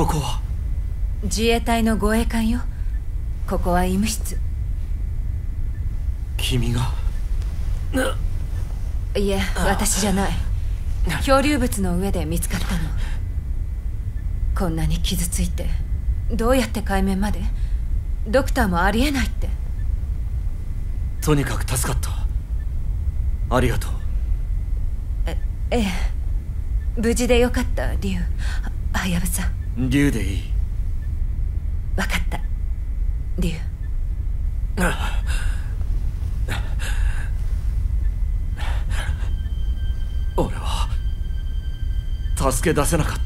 ここは自衛隊の護衛艦よ。ここは医務室。 君が？ いえ、私じゃない。漂流物の上で見つかったの。こんなに傷ついてどうやって海面まで？ドクターもありえないって。 とにかく助かった。ありがとう。 ええ、無事でよかった。リュウ、はやぶさ。 リュウでいい。 分かった、リュウ。 俺は助け出せなかった。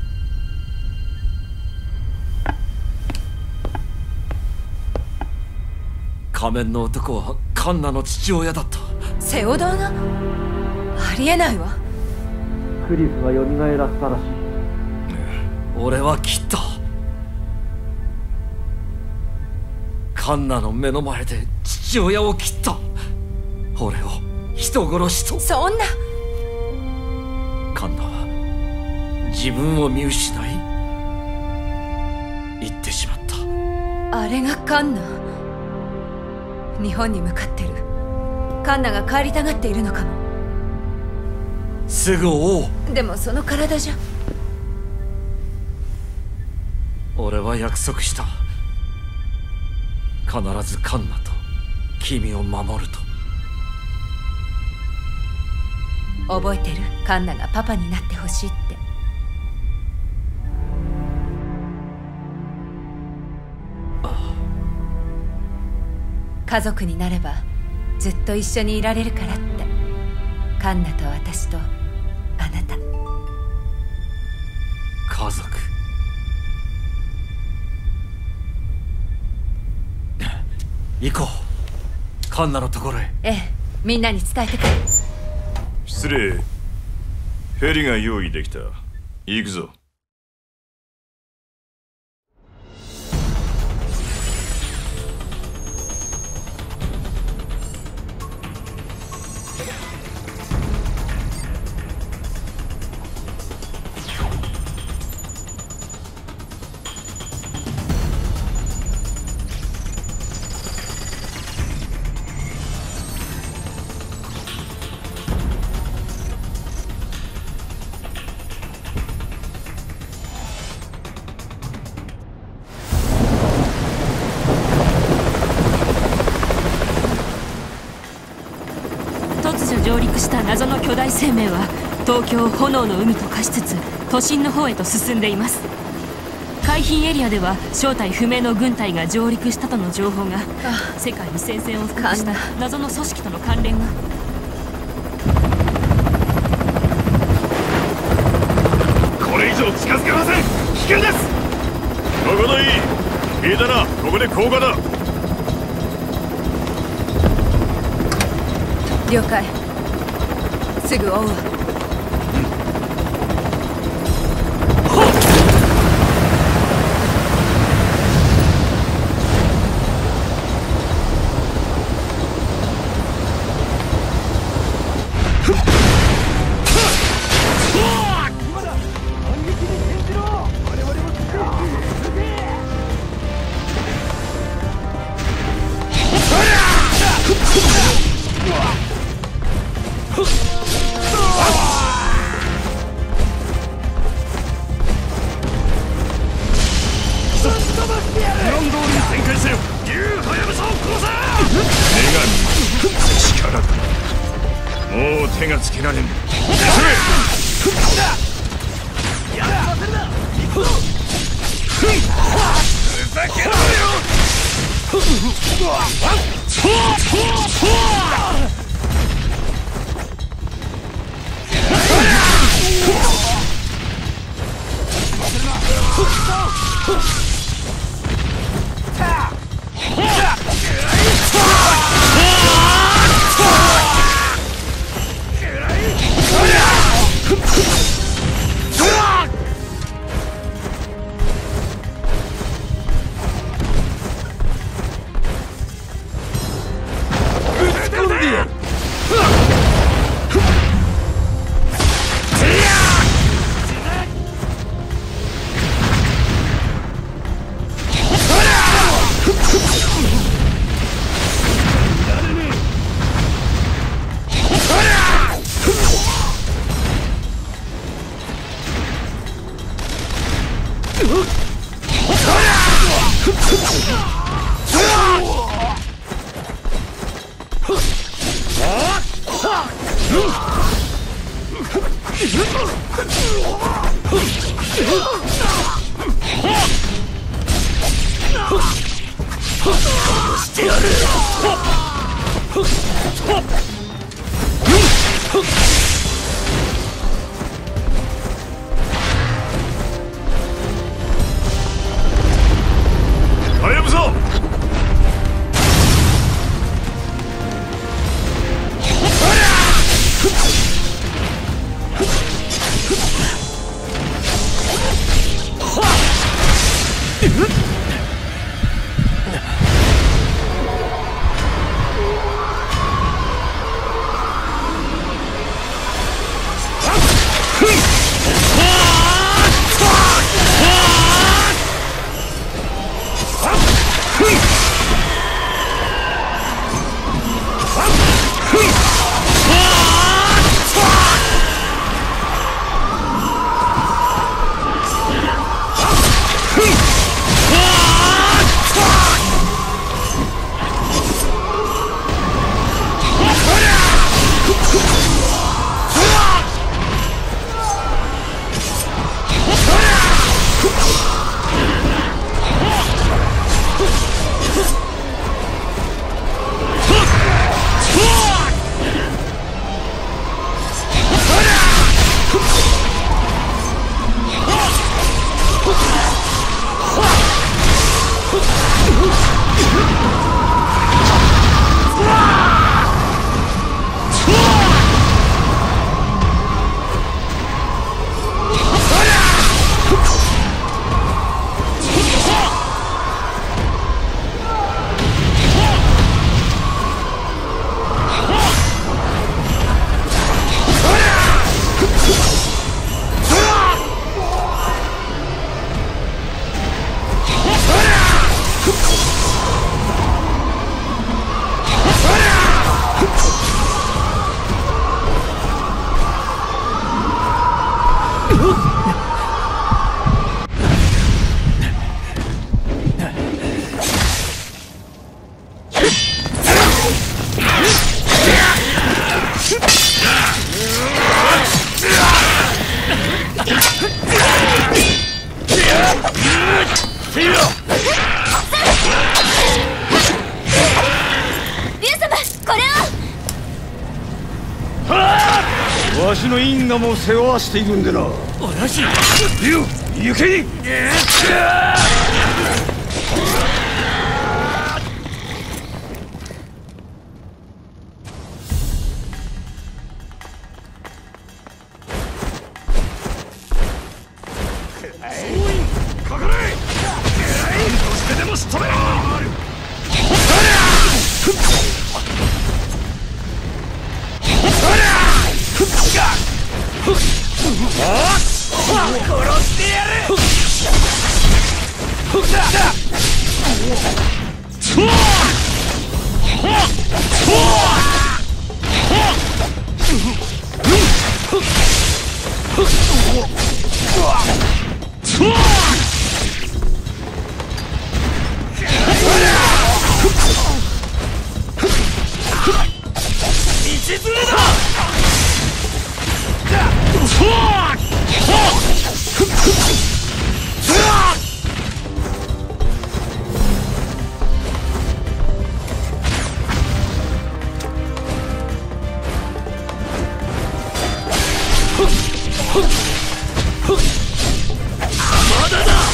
仮面の男はカンナの父親だった。 セオドアが？ありえないわ。 クリフが蘇らせたらしい。俺は切った。カンナの目の前で父親を切った。俺を人殺しと。 そんな。 カンナは自分を見失い言ってしまった。 あれがカンナ？日本に向かってる。カンナが帰りたがっているのかも。 すぐ追おう。 でもその体じゃ。 俺は約束した。必ずカンナと君を守ると。 覚えてる？カンナがパパになってほしいって。家族になればずっと一緒にいられるからって。カンナと私とあなた。 家族。行こう、カンナのところへ。 ええ、みんなに伝えてくる。 失礼。ヘリが用意できた。行くぞ。 上陸した謎の巨大生命は東京炎の海と化しつつ都心の方へと進んでいます。海浜エリアでは正体不明の軍隊が上陸したとの情報が。世界に戦線を布告した謎の組織との関連が。 これ以上近づけません。危険です。どこだいい。聞いたな。ここで降下だ。 了解。すぐ追うわ。 もう手がつけられん。ふざけろよ。 してやる。はやぶさ。 わしの因果も世話しているんでな。 親父、行け。かかれ。そしてでも仕留めろ。殺してやる。道連れだ。まだだ。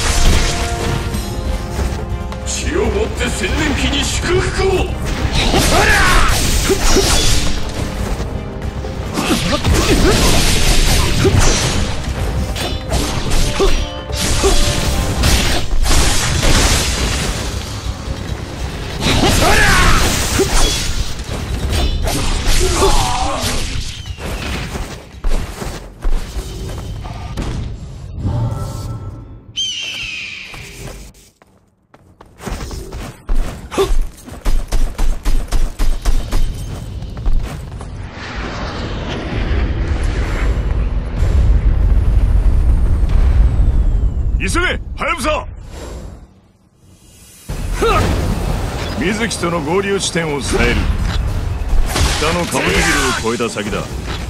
血をもって千年期に祝福を。急げ、ハヤブサ。水木との合流地点を伝える。北のカムイビルを越えた先だ。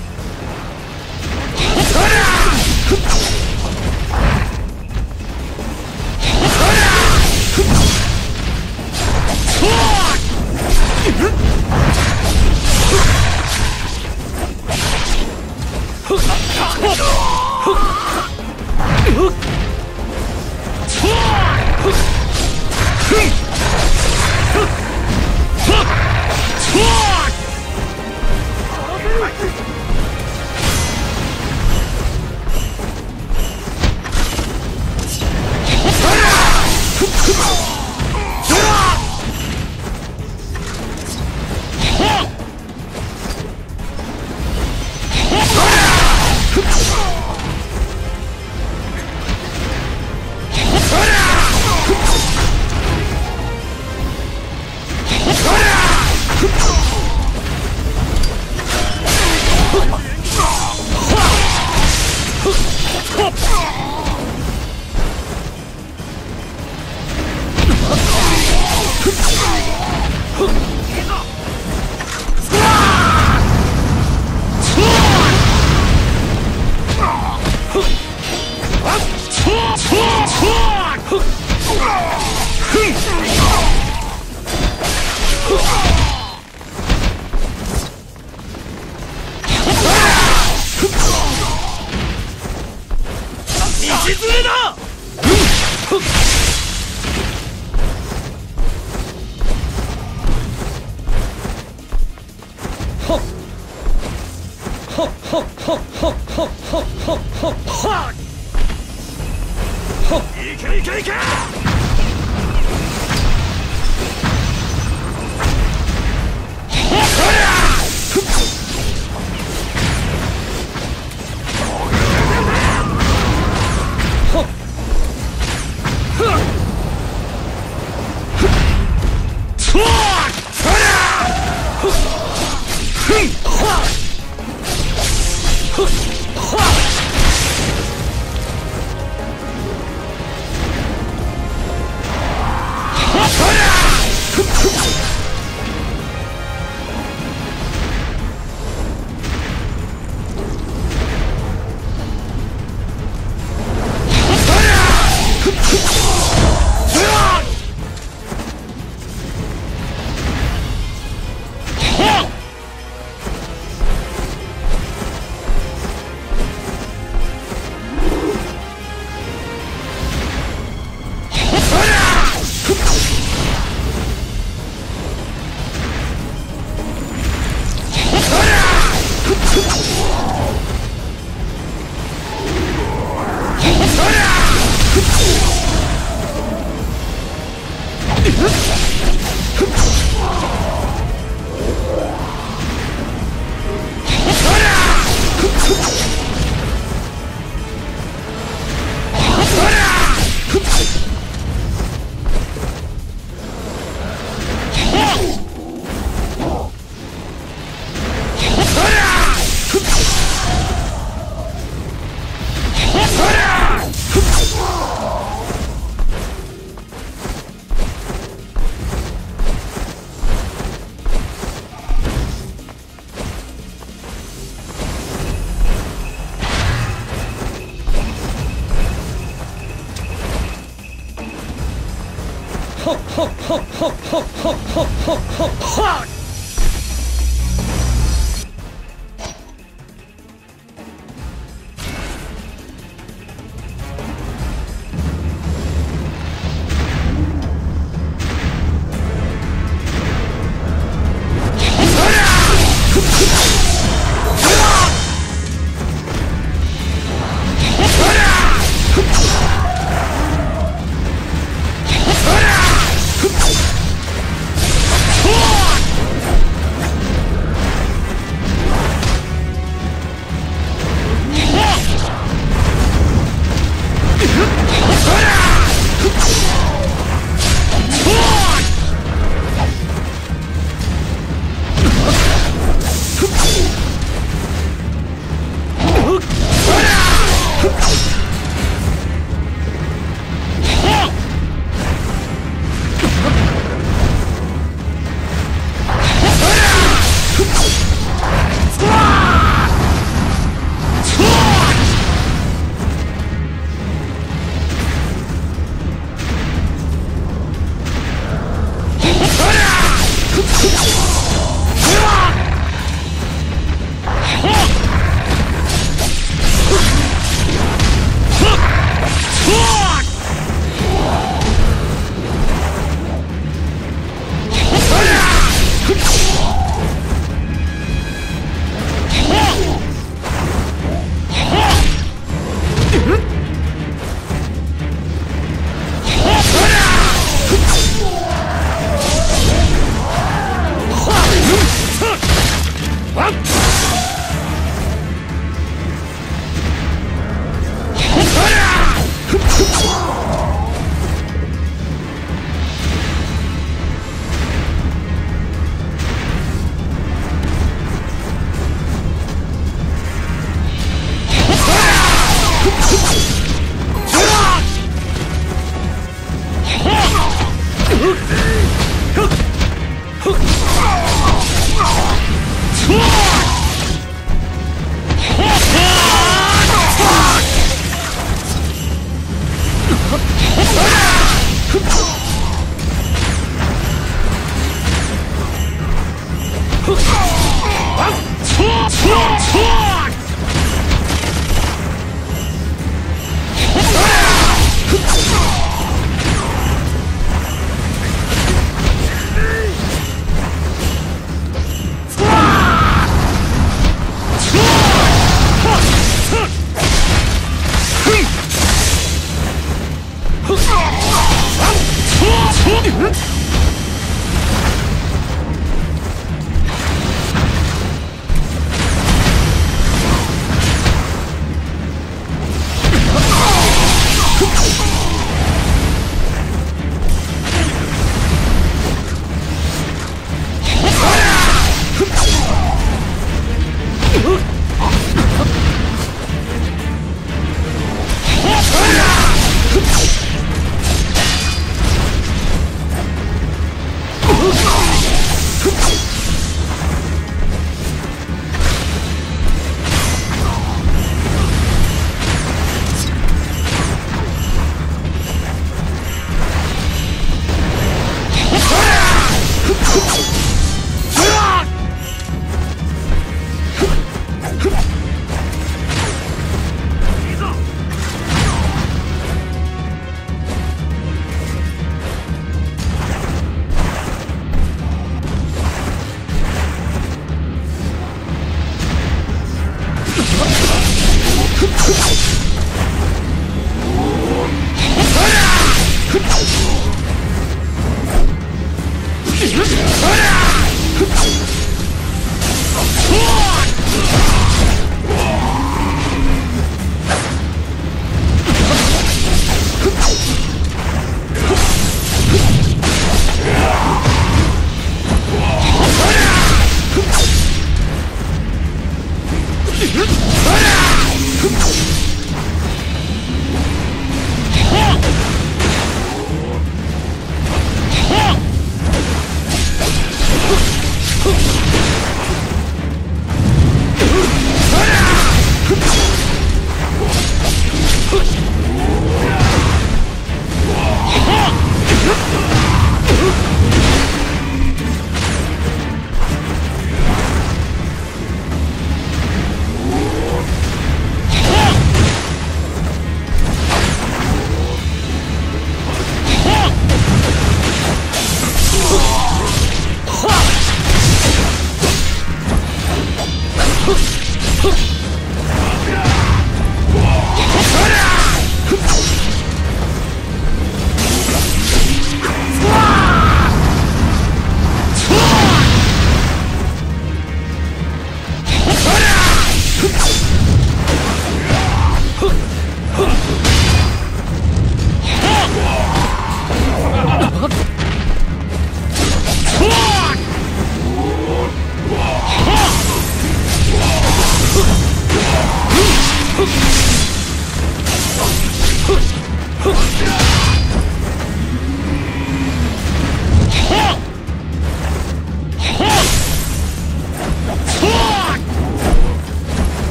こ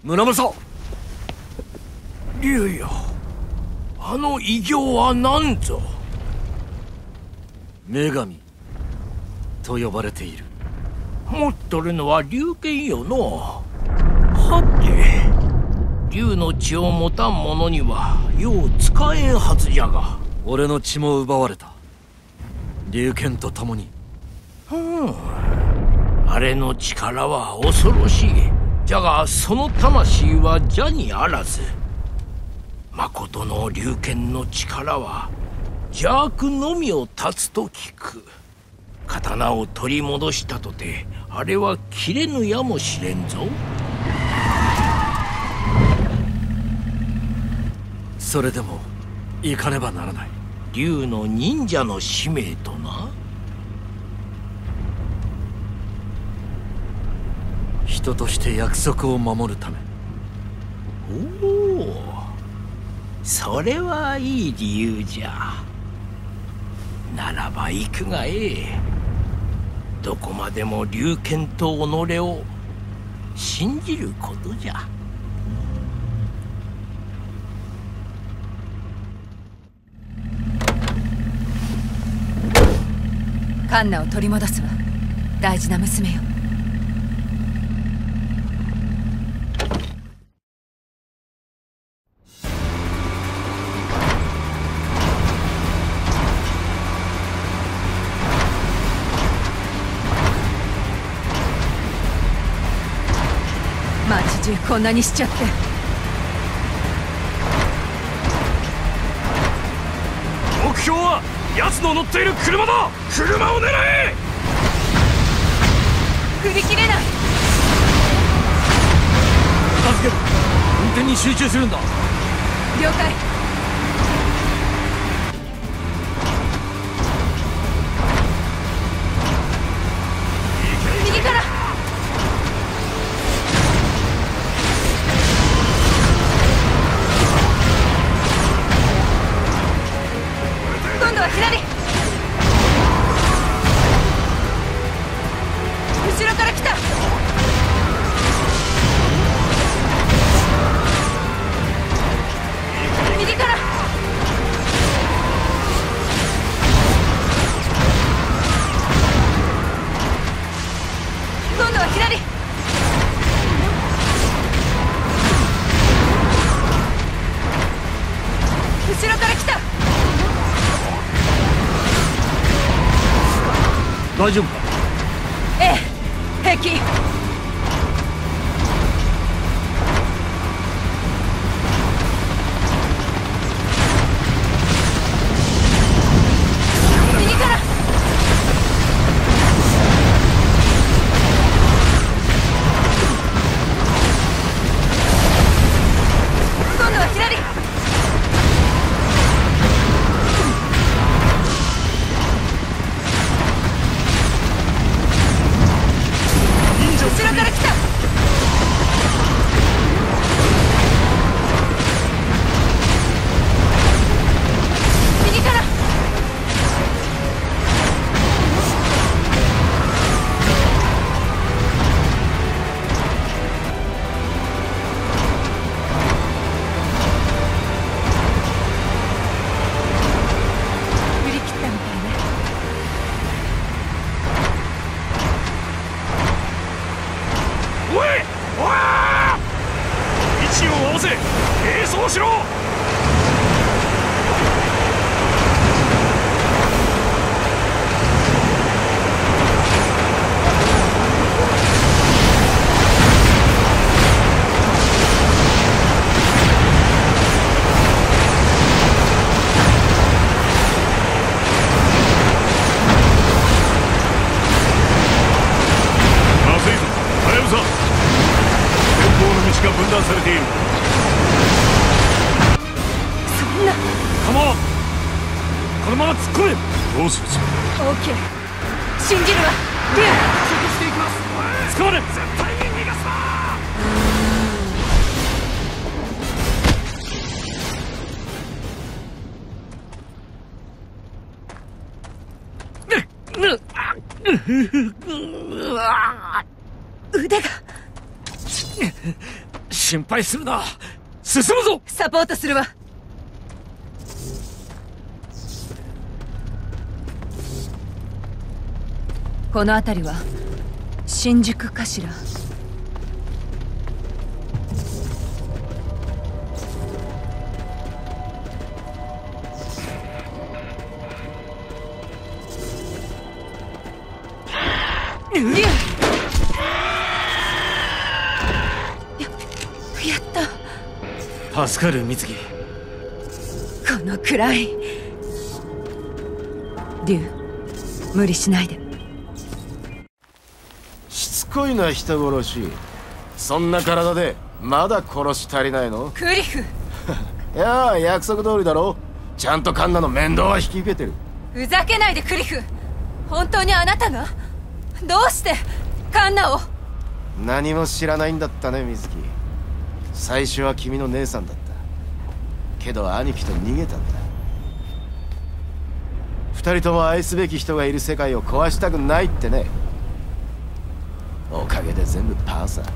村正。 竜よ、あの異形は何ぞ。 女神と呼ばれている。 持っとるのは竜剣よの。はて竜の血を持たん者にはよう使えんはずじゃが。 俺の血も奪われた。竜剣と共に。 あれの力は恐ろしい。じゃがその魂は邪にあらず。まことの竜剣の力は邪悪のみを断つと聞く。刀を取り戻したとてあれは切れぬやもしれんぞ。 それでも行かねばならない。 竜の忍者の使命とな。 人として約束を守るため。 おお、それはいい理由じゃ。ならば行くがええ。どこまでも龍剣と己を信じることじゃ。 カンナを取り戻すわ、大事な娘よ。街中こんなにしちゃって。 目標は奴の乗っている車だ。車を狙え。 振り切れない。 片付ける。運転に集中するんだ。 了解。右から。今度は左。後ろから来た。右から。今度は左。後ろから来た。 大丈夫か。 ええ、平気。右から。今度は左。後ろから来た。右から。振り切ったみたいね。 おい、おわー！位置を合わせ並走しろ。まずいぞ、ハヤブサ。前方の道が分断されている。 そんな。 構わん。このまま突っ込め。 どうするつもりだ。 オーケー、信じるわ、竜。 していきます。 捕まれ。 絶対に逃がすな。 腕が。 死心配するな。進むぞ。 サポートするわ。この辺りは新宿かしら。やった助かる美月。 このくらい。竜、無理しないで。 しつこいな人殺し。そんな体でまだ殺し足りないの？ クリフ。 いやあ、約束通りだろ。ちゃんとカンナの面倒は引き受けてる。 ふざけないでクリフ。本当にあなたがどうしてカンナを。 何も知らないんだったね、水木。最初は君の姉さんだったけど兄貴と逃げたんだ。二人とも愛すべき人がいる世界を壊したくないってね。おかげで全部パーさ。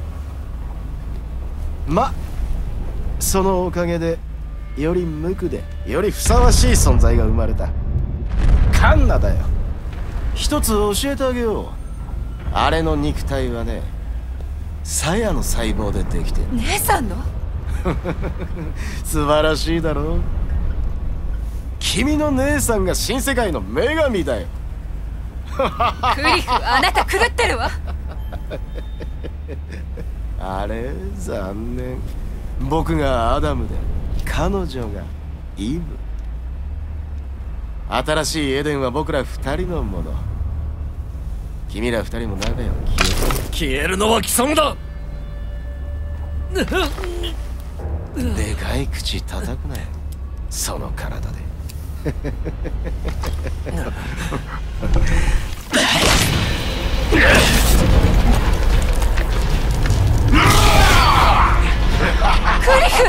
ま、そのおかげでより無垢でよりふさわしい存在が生まれた。カンナだよ。一つ教えてあげよう。あれの肉体はね、鞘の細胞でできてる。 姉さんの素晴らしいだろう。君の姉さんが新世界の女神だよ。 クリフ、あなた狂ってるわ。 あれ、残念。僕がアダムで彼女がイブ。新しいエデンは僕ら二人のもの。君ら二人も仲良く消えるのは貴様だ。 でかい口叩くなよ、その体で。 クリフ。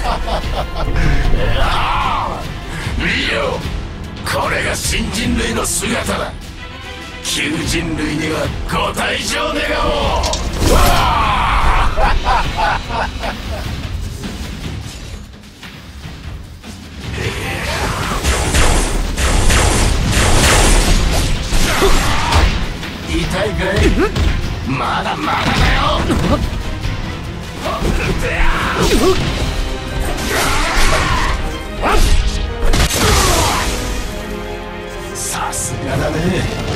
見よ、これが新人類の姿だ。旧人類にはご退場願おう。痛いかい？まだまだだよ。さすがだね。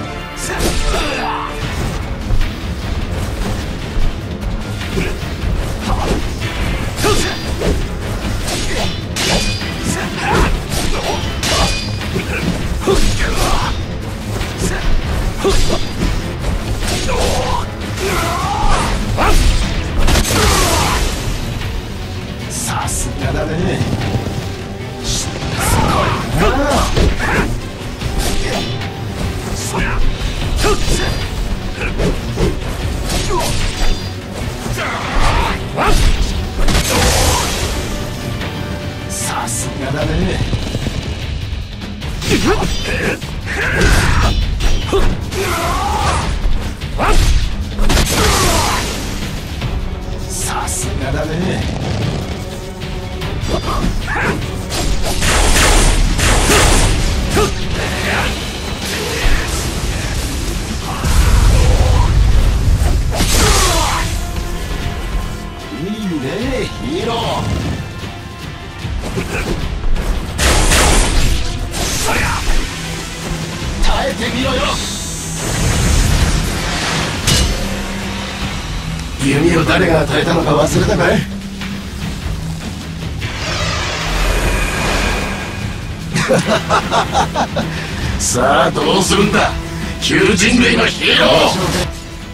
さすがだね。すごいな。さすがだね。さすがだね。いいね、ヒーロー。そりゃ耐えてみろよ。弓を誰が与えたのか忘れたかい？さあどうするんだ、旧人類のヒーロー。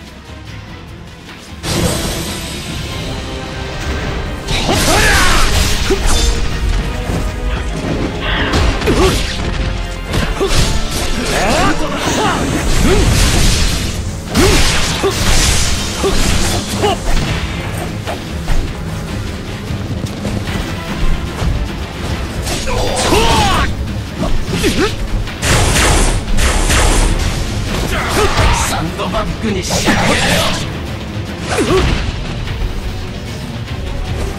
サンドバッグに仕上げるよ。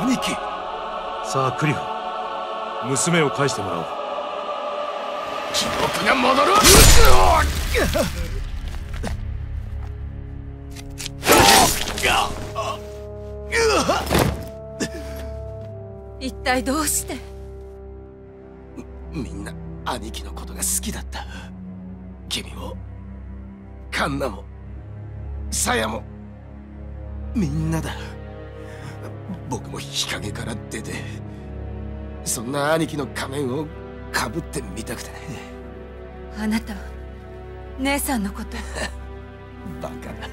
兄貴。 さあクリフ、娘を返してもらおう。 記憶が戻る。 一体どうして？ みんな兄貴のことが好きだった。君もカンナもサヤもみんなだ。僕も日陰から出てそんな兄貴の仮面をかぶってみたくてね。 あなた姉さんのことバカな。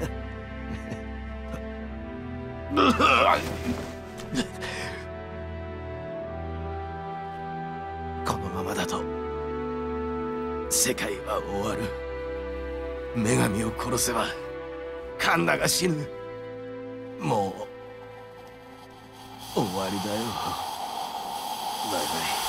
このままだと世界は終わる。女神を殺せばカンナが死ぬ。もう終わりだよ。バイバイ。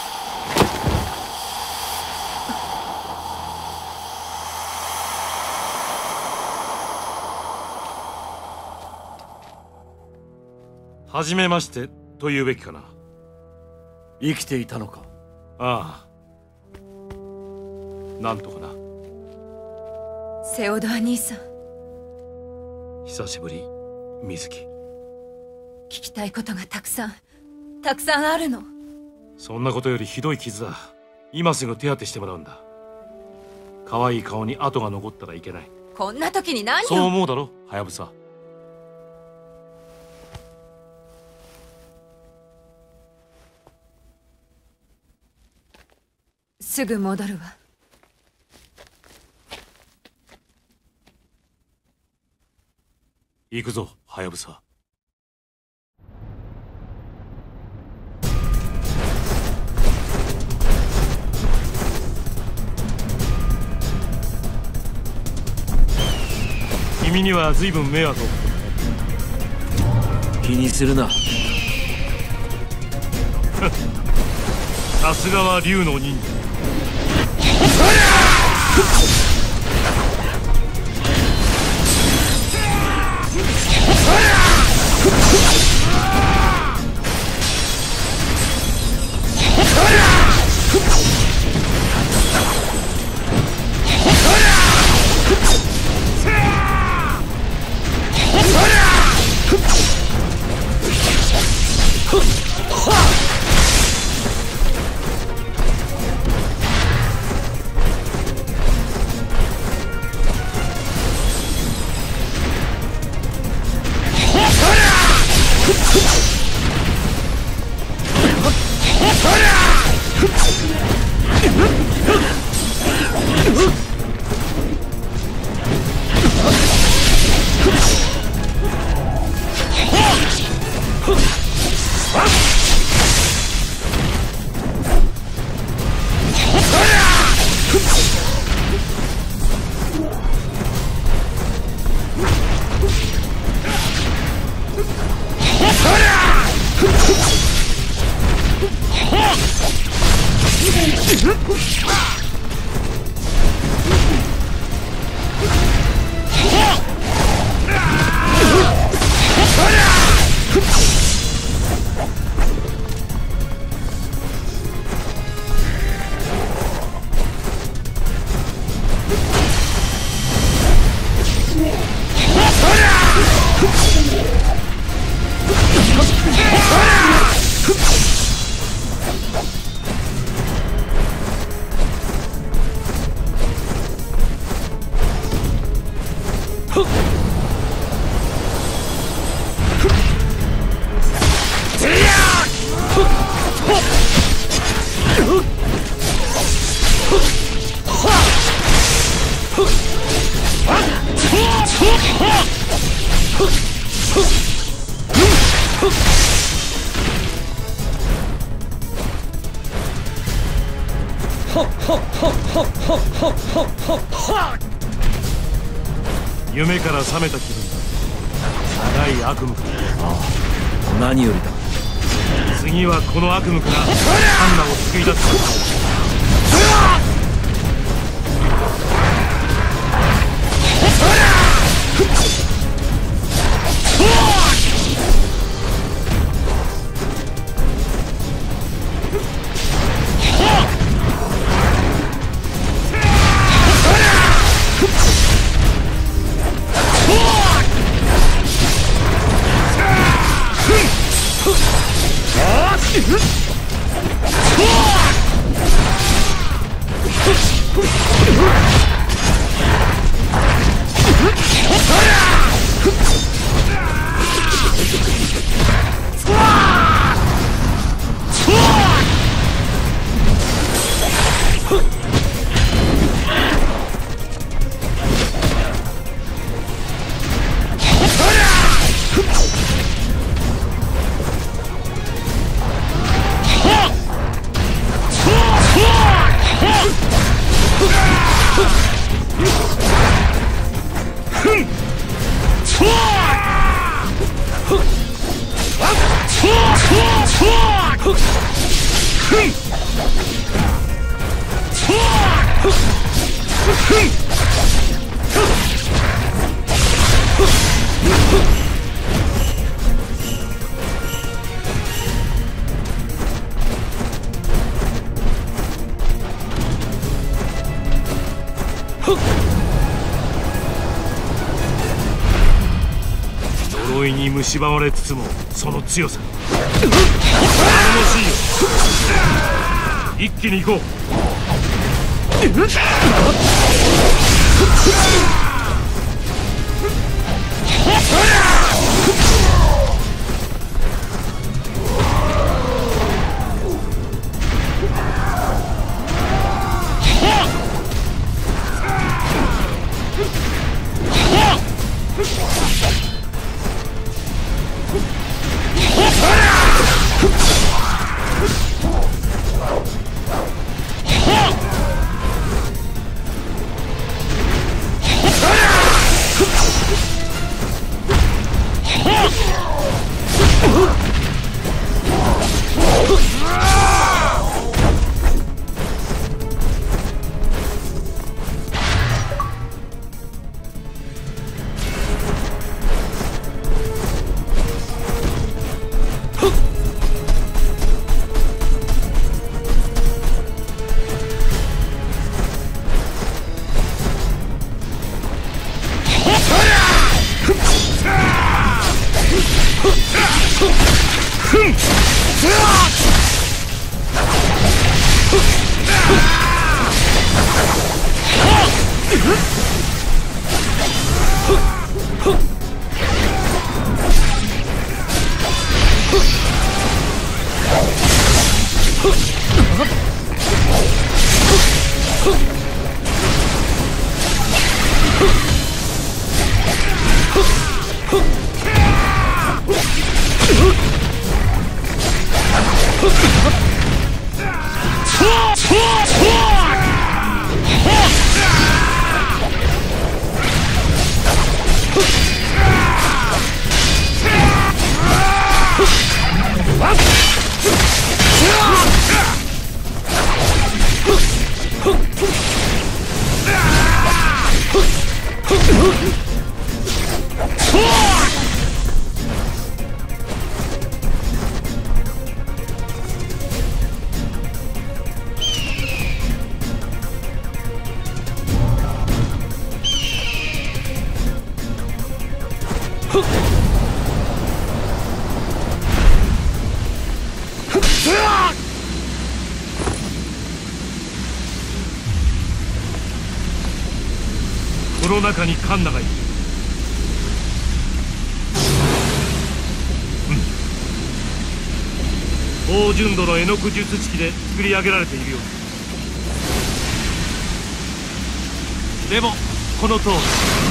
はじめましてと言うべきかな。 生きていたのか。 ああ、なんとかな。 セオドア兄さん、 久しぶり水木。 聞きたいことがたくさんあるの。 そんなことよりひどい傷だ。今すぐ手当てしてもらうんだ。可愛い顔に跡が残ったらいけない。 こんな時に何を。 そう思うだろ、ハヤブサ。 すぐ戻るわ。 行くぞ、ハヤブサ。君には随分迷惑を。 気にするな。 さすがは竜の忍者。夢から覚めた気分だ。長い悪夢か。 何よりだ。 次はこの悪夢からカンナを救い出す。 呪いに蝕まれつつもその強さ頼もしいよ。一気に行こう。この中にカンナがいる。高純度の絵の具術式で作り上げられているようだ。でもこの通り。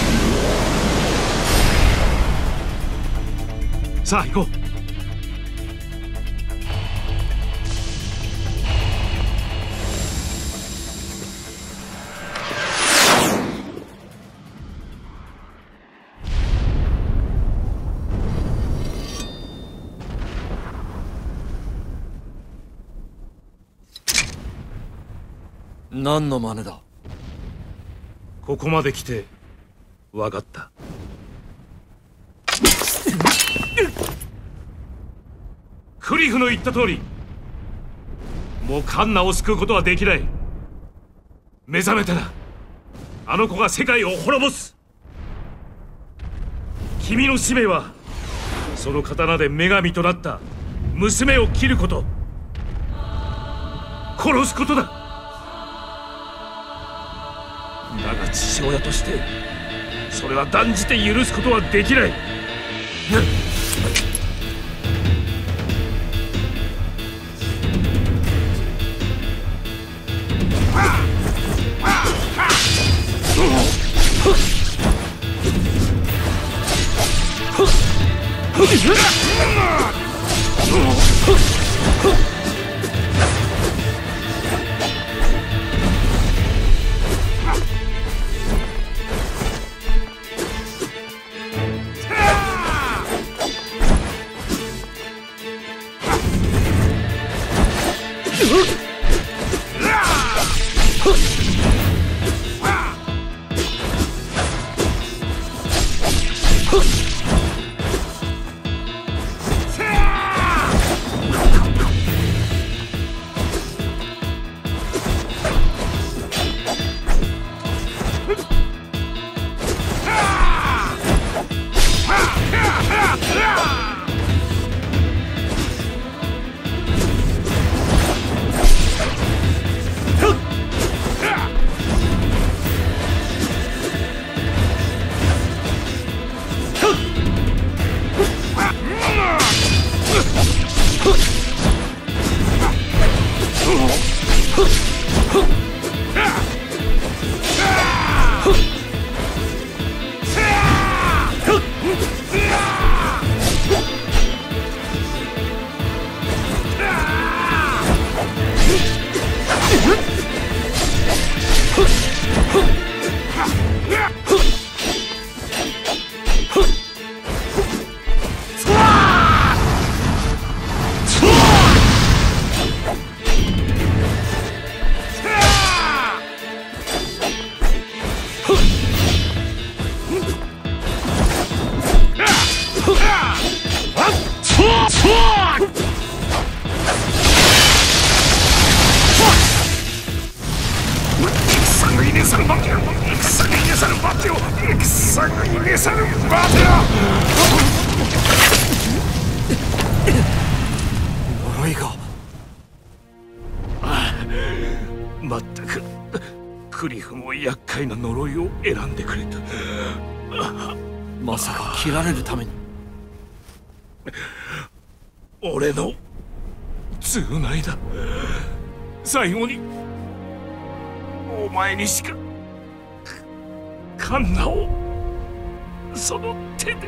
さあ行こう。 何の真似だ。 ここまで来て分かった。クリフの言った通り、もうカンナを救うことはできない。目覚めたらあの子が世界を滅ぼす。君の使命はその刀で女神となった娘を切ること、殺すことだ。だが父親としてそれは断じて許すことはできない。 呪いが。 まったくクリフも厄介な呪いを選んでくれた。 まさか切られるために。 俺の償いだ。最後にお前にしかカンナをその手で。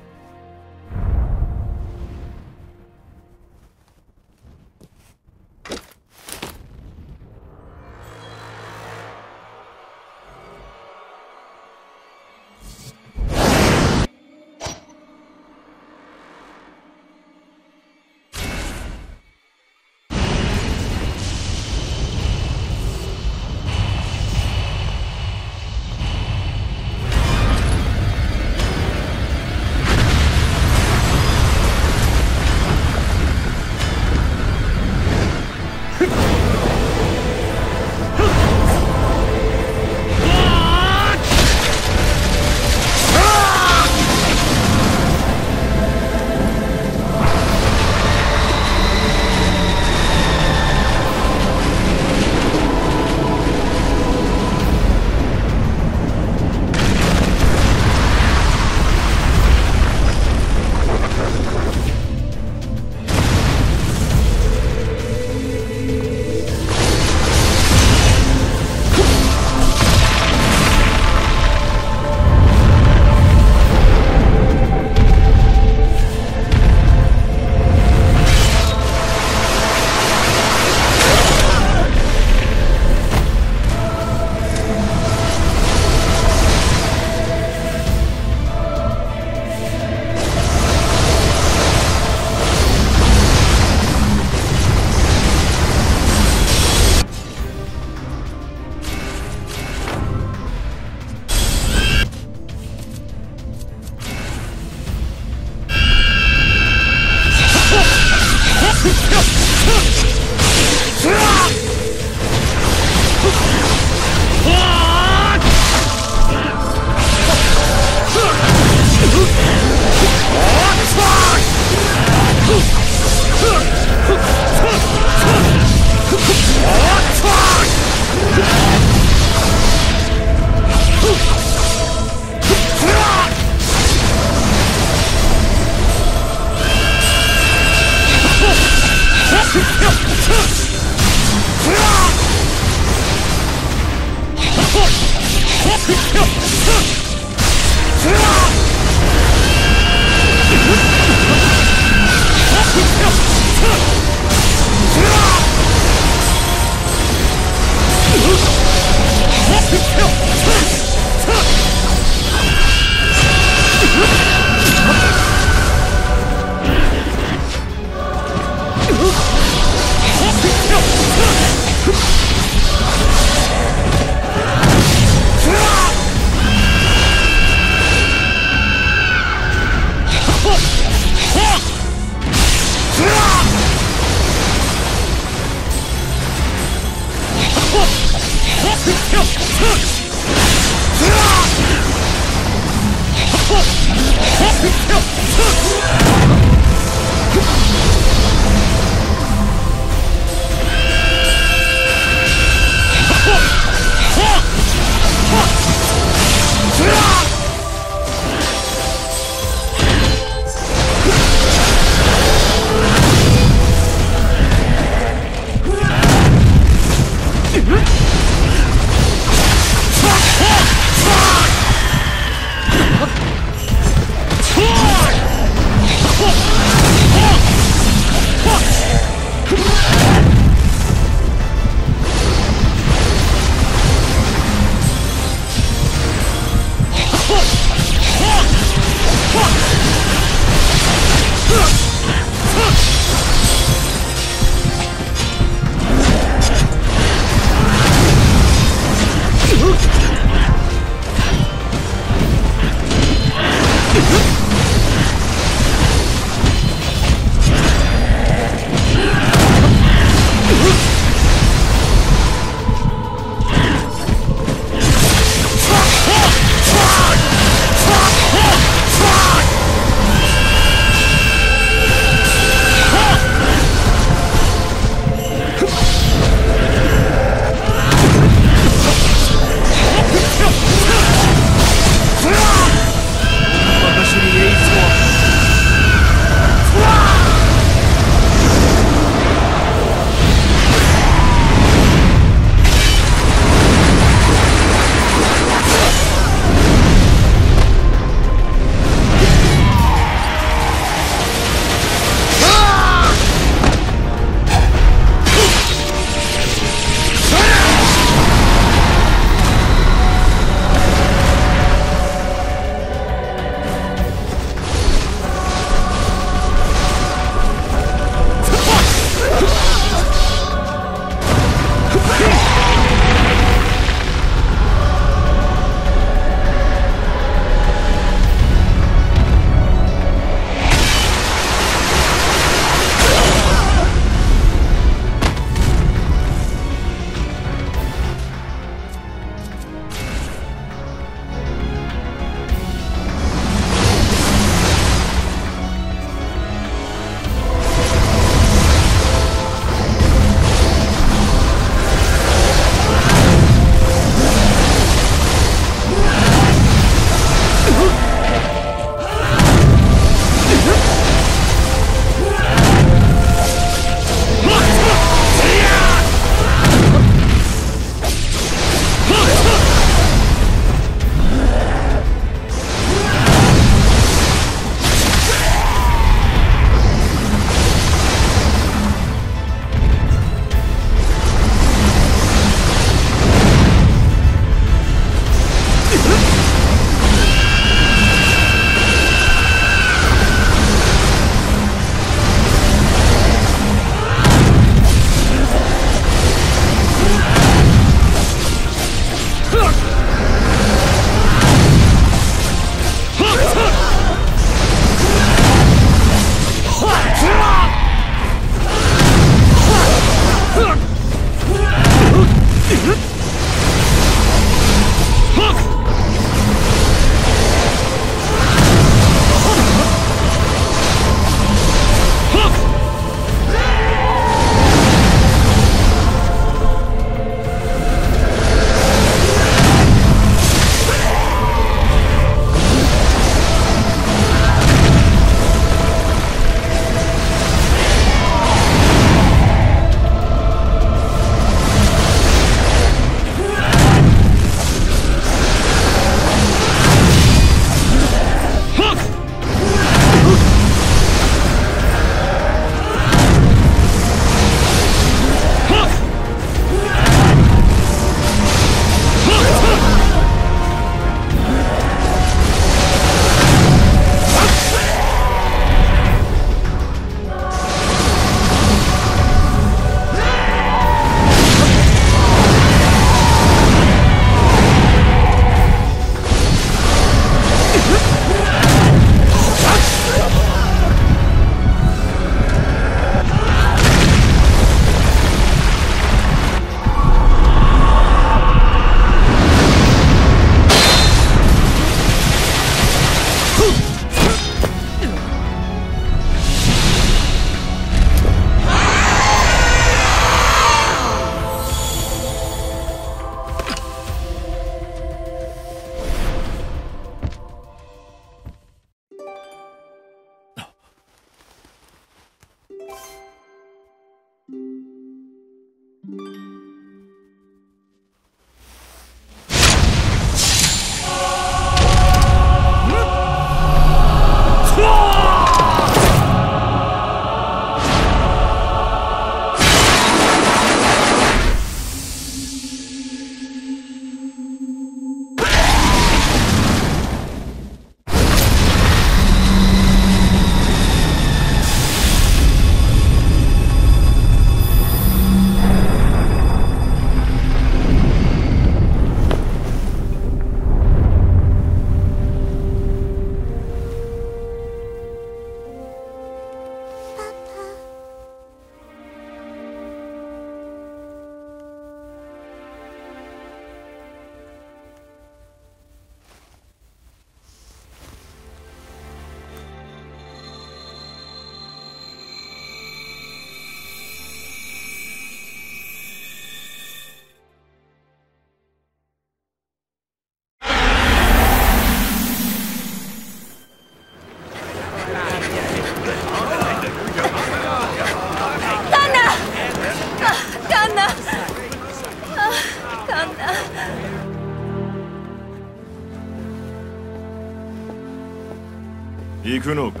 行くのか。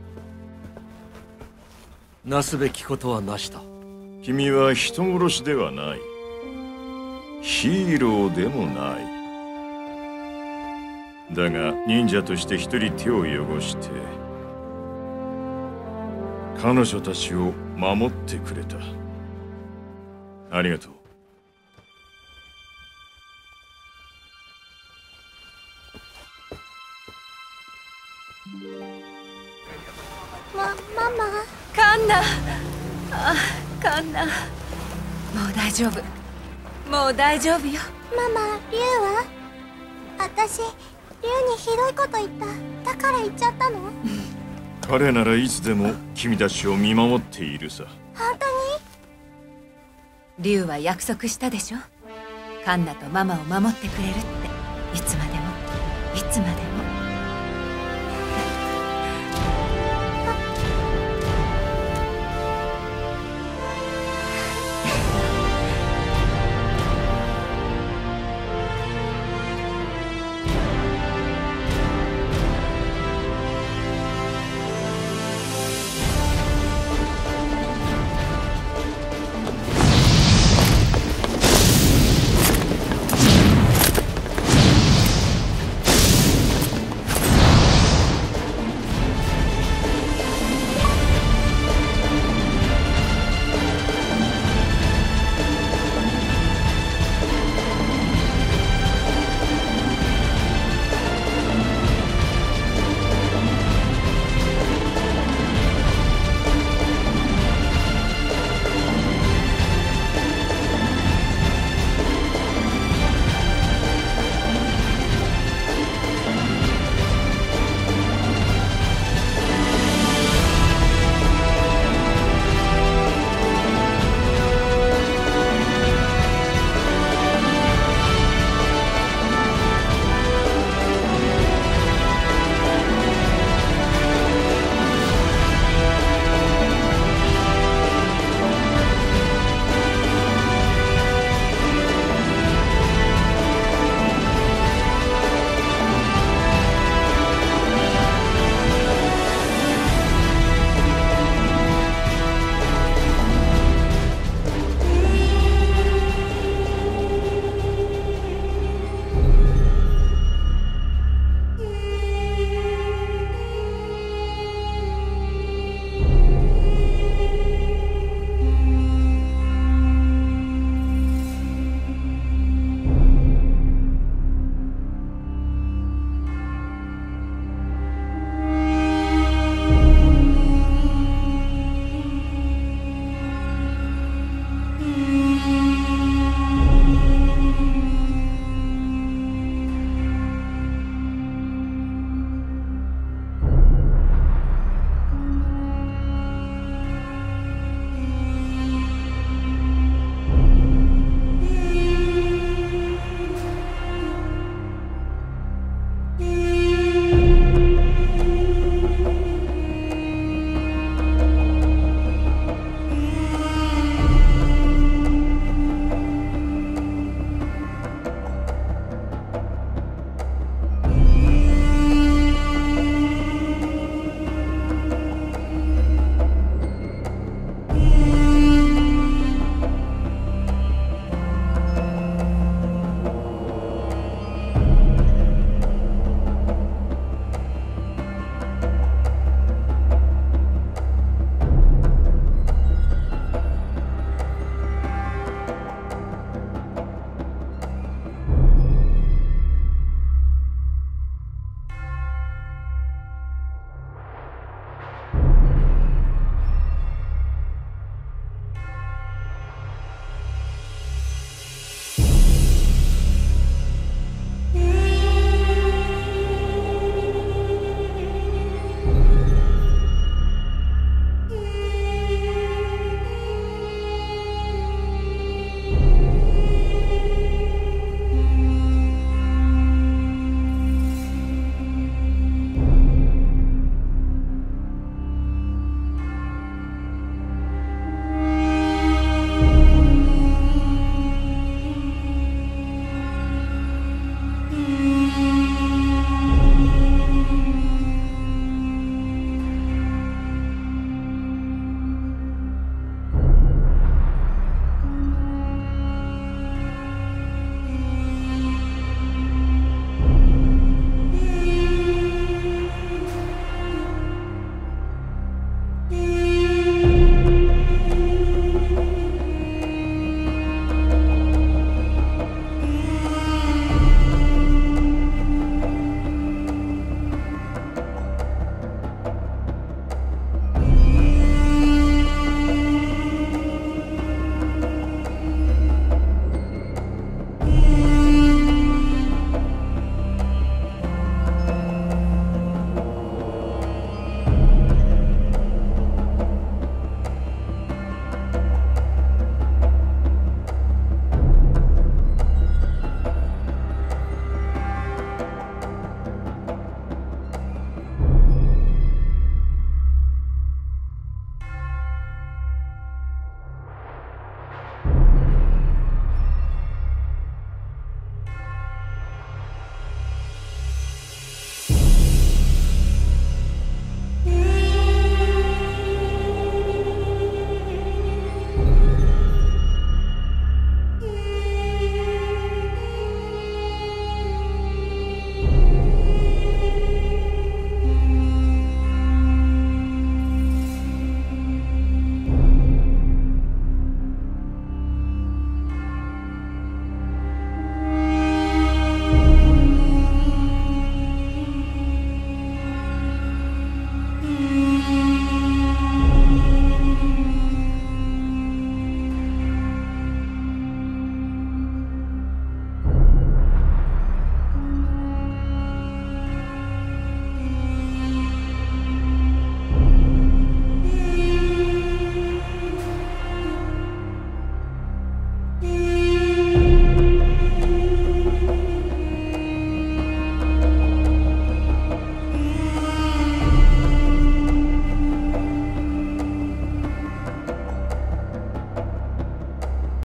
なすべきことはなした。 君は人殺しではない。ヒーローでもない。だが忍者として一人手を汚して彼女たちを守ってくれた。ありがとう。 ママ。 カンナ。カンナ、もう大丈夫。もう大丈夫よ。 ママ、リュウは？私、リュウにひどいこと言った。だから言っちゃったの？ 彼ならいつでも君たちを見守っているさ。 本当に？ リュウは約束したでしょ。カンナとママを守ってくれるって。いつまで